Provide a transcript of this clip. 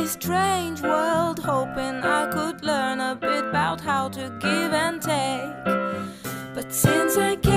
this strange world, hoping I could learn a bit about how to give and take. But since I